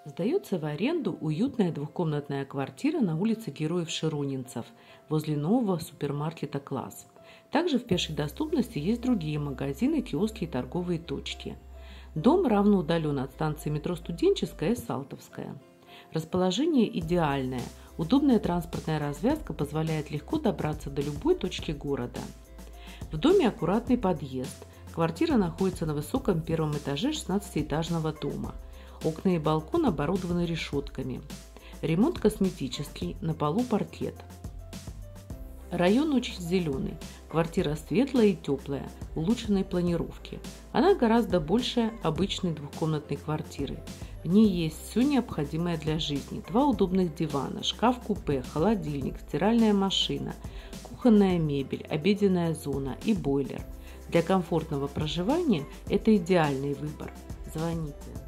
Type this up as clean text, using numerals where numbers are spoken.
Сдается в аренду уютная двухкомнатная квартира на улице Героев-Широнинцев возле нового супермаркета «Класс». Также в пешей доступности есть другие магазины, киоски и торговые точки. Дом равно удален от станции метро «Студенческая» и «Салтовская». Расположение идеальное, удобная транспортная развязка позволяет легко добраться до любой точки города. В доме аккуратный подъезд. Квартира находится на высоком первом этаже 16-этажного дома. Окна и балкон оборудованы решетками. Ремонт косметический, на полу паркет. Район очень зеленый. Квартира светлая и теплая, улучшенной планировки. Она гораздо больше обычной двухкомнатной квартиры. В ней есть все необходимое для жизни. 2 удобных дивана, шкаф-купе, холодильник, стиральная машина, кухонная мебель, обеденная зона и бойлер. Для комфортного проживания это идеальный выбор. Звоните.